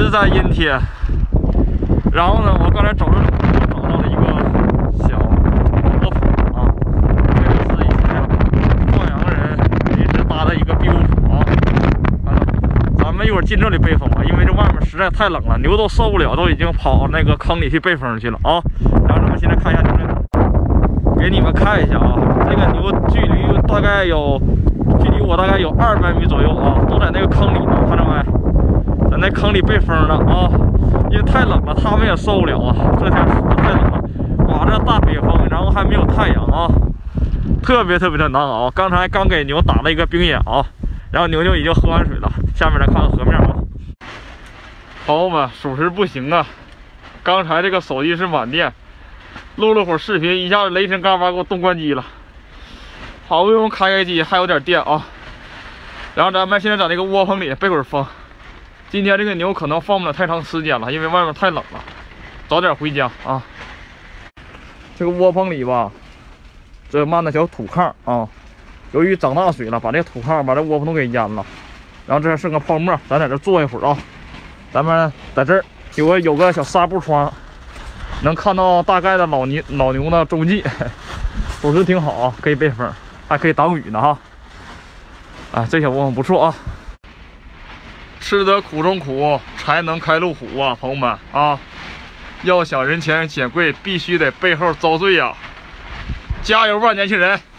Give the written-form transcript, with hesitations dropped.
实在阴天。然后呢，我刚才走着走，我找到了一个小窝棚啊，这个是以前放羊人临时搭的一个庇护所啊。咱们一会儿进这里背风啊，因为这外面实在太冷了，牛都受不了，都已经跑那个坑里去背风去了啊。然后咱们现在看一下牛这头，给你们看一下啊，这个牛距离我大概有200米左右啊，都在那个坑里呢，看着没？在那坑里背风呢啊，因为太冷了，他们也受不了啊。这天实在太冷了，刮着大北风，然后还没有太阳啊，特别的难熬。刚才刚给牛打了一个冰饮啊，然后牛已经喝完水了。下面来看看河面啊，朋友们，属实不行啊！刚才这个手机是满电，录了会儿视频，一下子雷神嘎巴给我冻关机了。好不容易开机，还有点电啊。然后咱们现在在那个窝棚里背会儿风。今天这个牛可能放不了太长时间了，因为外面太冷了，早点回家啊。这个窝棚里吧，这漫的小土炕啊，由于涨大水了，把这土炕把这窝棚都给淹了。然后这还剩个泡沫，咱在这坐一会儿啊。咱们在这儿有个小纱布窗，能看到大概的老牛的踪迹，属实挺好啊，可以背风，还可以挡雨呢哈。哎，这小窝棚不错啊。吃得苦中苦，才能开路虎啊，朋友们啊！要想人前显贵，必须得背后遭罪呀！加油吧，年轻人！